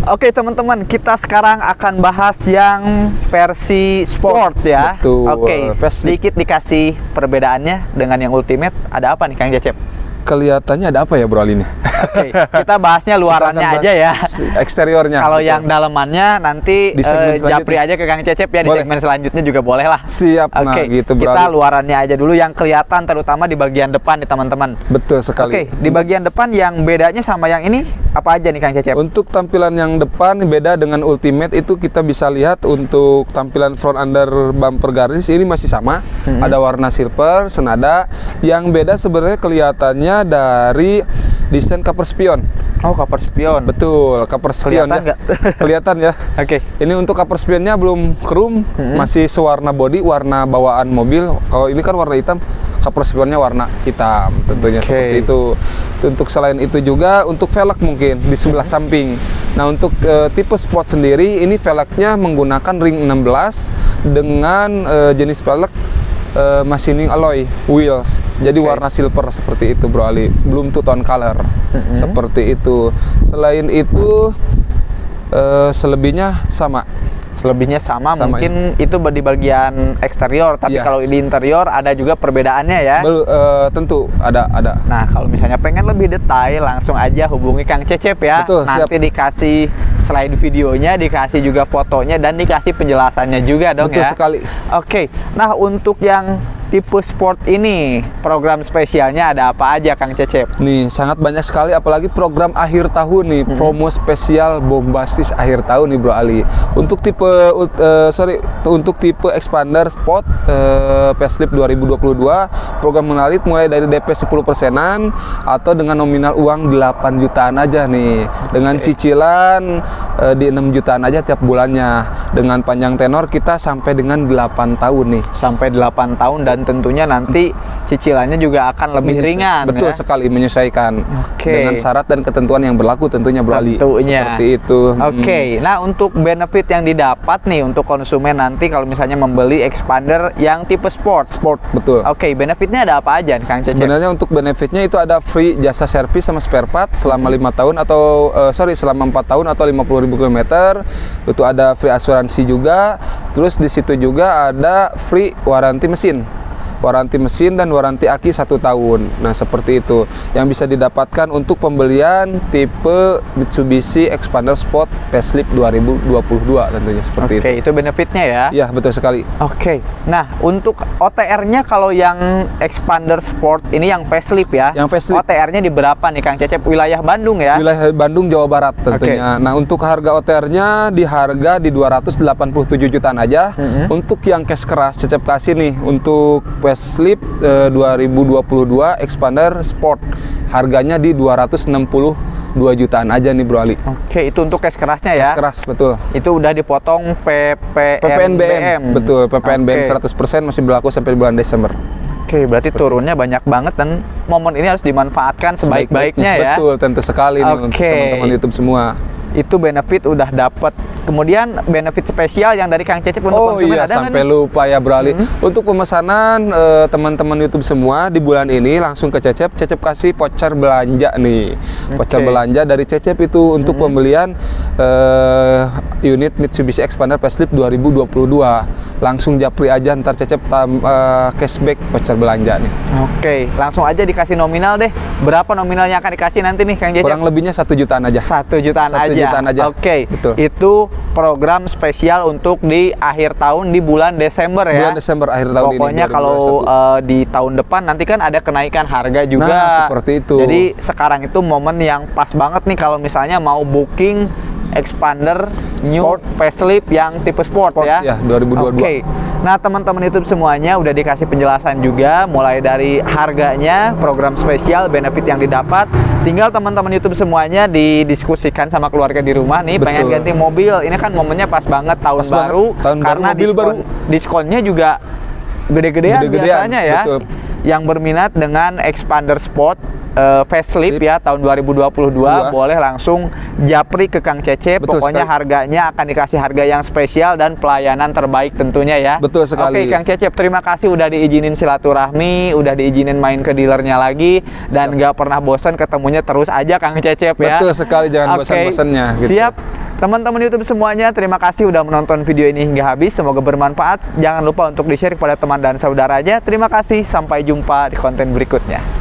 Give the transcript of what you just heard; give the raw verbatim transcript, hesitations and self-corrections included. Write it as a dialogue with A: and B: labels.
A: Oke teman-teman, kita sekarang akan bahas yang versi sport ya.
B: Betul.
A: Oke, sedikit dikasih perbedaannya dengan yang Ultimate. Ada apa nih Kang Cecep?
B: Kelihatannya ada apa ya Bro Ali ini?
A: Oke, kita bahasnya luarannya
B: bahas
A: aja ya.
B: Eksteriornya.
A: Kalau yang dalamannya nanti
B: di segmen
A: uh, japri aja ke Kang Cecep ya. Di
B: boleh.
A: segmen selanjutnya juga boleh lah.
B: Siap.
A: Oke,
B: nah, gitu, Bro
A: kita
B: Ali.
A: luarannya aja dulu yang kelihatan, terutama di bagian depan nih teman-teman.
B: Betul sekali.
A: Oke, di bagian depan yang bedanya sama yang ini apa aja nih Kang Cecep?
B: Untuk tampilan yang depan beda dengan Ultimate, itu kita bisa lihat untuk tampilan front under bumper garis ini masih sama. Hmm. Ada warna silver senada. Yang beda sebenarnya kelihatannya dari desain cover spion.
A: Oh, cover spion.
B: Betul, cover spion.
A: Kelihatan
B: ya.
A: nggak?
B: Kelihatan ya.
A: Oke. Okay.
B: Ini untuk cover spionnya belum chrome, hmm. masih sewarna body, warna bawaan mobil. Kalau ini kan warna hitam, cover spionnya warna hitam. Tentunya okay. seperti itu. Untuk selain itu juga untuk velg mungkin di sebelah hmm. samping. Nah, untuk uh, tipe sport sendiri ini velgnya menggunakan ring enam belas dengan uh, jenis velg Uh, machining alloy wheels, jadi okay. warna silver seperti itu Bro Ali, belum two tone color mm-hmm. seperti itu. Selain itu uh, selebihnya sama.
A: Selebihnya sama, sama mungkin ya. Itu di bagian eksterior, tapi yes. kalau di interior ada juga perbedaannya ya.
B: Bel, uh, tentu ada ada.
A: Nah, kalau misalnya pengen lebih detail, langsung aja hubungi Kang Cecep ya.
B: Betul,
A: nanti
B: siap.
A: dikasih slide videonya, dikasih juga fotonya, dan dikasih penjelasannya juga dong.
B: Betul
A: ya.
B: sekali.
A: Oke, nah untuk yang tipe sport ini, program spesialnya ada apa aja Kang Cecep?
B: Nih, sangat banyak sekali, apalagi program akhir tahun nih, hmm. promo spesial bombastis akhir tahun nih Bro Ali. Untuk tipe uh, sorry, untuk tipe expander sport uh, facelift dua ribu dua puluh dua, program menarik mulai dari D P sepuluh persenan atau dengan nominal uang delapan jutaan aja nih. Dengan okay. cicilan uh, di enam jutaan aja tiap bulannya. Dengan panjang tenor kita sampai dengan delapan tahun nih.
A: Sampai delapan tahun, dan tentunya nanti cicilannya juga akan lebih
B: Menyesai,
A: ringan.
B: Betul
A: ya?
B: sekali, menyesuaikan
A: okay.
B: dengan syarat dan ketentuan yang berlaku tentunya Bro Ali.
A: Tentunya.
B: Seperti itu.
A: Oke, okay. hmm. nah untuk benefit yang didapat nih untuk konsumen nanti kalau misalnya membeli expander yang tipe sport.
B: Sport, betul.
A: Oke, okay, benefitnya ada apa aja Kang Cecep?
B: Sebenarnya untuk benefitnya itu ada free jasa servis sama spare part selama lima tahun atau uh, sorry selama empat tahun atau lima puluh ribu kilometer. Itu ada free asuransi juga. Terus di situ juga ada free waranti mesin. Waranti mesin dan waranti aki satu tahun. Nah, seperti itu yang bisa didapatkan untuk pembelian tipe Mitsubishi Expander Sport Facelift dua ribu dua puluh dua tentunya seperti
A: okay,
B: itu.
A: Oke, itu benefitnya ya?
B: Iya, betul sekali.
A: Oke, okay. Nah untuk O T R-nya kalau yang Expander Sport ini yang facelift ya? Yang facelift. O T R-nya di berapa nih Kang Cecep? Wilayah Bandung ya?
B: Wilayah Bandung, Jawa Barat tentunya. Okay. Nah, untuk harga O T R-nya di harga di dua ratus delapan puluh tujuh jutaan aja. Mm-hmm. Untuk yang cash keras Cecep kasih nih untuk facelift eh, dua ribu dua puluh dua Expander Sport harganya di dua ratus enam puluh dua jutaan aja nih Bro Ali.
A: Oke, itu untuk cash kerasnya ya?
B: Cash keras, betul.
A: Itu udah dipotong P P N B M.
B: Betul, P P N B M
A: okay.
B: seratus persen masih berlaku sampai bulan Desember.
A: Oke, berarti Seperti turunnya itu. banyak banget dan momen ini harus dimanfaatkan sebaik-baiknya ya?
B: Betul, tentu sekali nih untuk teman-teman YouTube semua. Itu benefit udah dapat. Kemudian benefit spesial yang dari Kang Cecep untuk oh
A: konsumen
B: iya,
A: ada
B: sampai
A: nih?
B: lupa ya Bro Ali.
A: Hmm.
B: Untuk pemesanan eh, teman-teman YouTube semua di bulan ini langsung ke Cecep. Cecep kasih voucher belanja nih. Okay. Voucher belanja dari Cecep itu untuk hmm. pembelian eh, unit Mitsubishi Expander Facelift dua ribu dua puluh dua. Langsung japri aja, ntar Cecep tam, eh, cashback voucher belanja nih.
A: Oke, okay. langsung aja dikasih nominal deh. Berapa nominalnya akan dikasih nanti nih Kang Cecep?
B: Kurang lebihnya satu jutaan aja.
A: Satu jutaan
B: satu
A: aja.
B: Jutaan aja.
A: Oke,
B: okay.
A: Itu program spesial untuk di akhir tahun di bulan Desember ya.
B: Bulan Desember akhir tahun
A: Pokoknya ini. Pokoknya kalau uh, di tahun depan nanti kan ada kenaikan harga juga.
B: Nah, seperti itu.
A: Jadi sekarang itu momen yang pas banget nih kalau misalnya mau booking Expander new
B: sport.
A: facelift yang tipe sport, sport ya.
B: Ya, dua ribu dua puluh dua.
A: Oke. Nah, teman-teman YouTube semuanya udah dikasih penjelasan juga mulai dari harganya, program spesial, benefit yang didapat. Tinggal teman-teman YouTube semuanya didiskusikan sama keluarga di rumah nih. Betul. Pengen ganti mobil. Ini kan momennya pas banget tahun
B: pas
A: baru
B: banget. Tahun
A: karena
B: baru,
A: diskon,
B: baru.
A: diskonnya juga gede-gedean
B: Gede
A: biasanya ya.
B: Betul.
A: Yang berminat dengan Expander Sport uh, facelift Lip. ya tahun dua ribu dua puluh dua Dua. boleh langsung japri ke Kang Cecep. Betul Pokoknya sekali. Harganya akan dikasih harga yang spesial dan pelayanan terbaik tentunya ya.
B: Betul sekali.
A: Oke Kang Cecep, terima kasih udah diizinin silaturahmi, udah diizinin main ke dealernya lagi, dan nggak pernah bosan ketemunya terus aja Kang Cecep ya.
B: Betul sekali, jangan bosan-bosannya.
A: Gitu. Siap. Teman-teman YouTube semuanya, terima kasih udah menonton video ini hingga habis. Semoga bermanfaat. Jangan lupa untuk di-share kepada teman dan saudaranya. Terima kasih, sampai jumpa di konten berikutnya.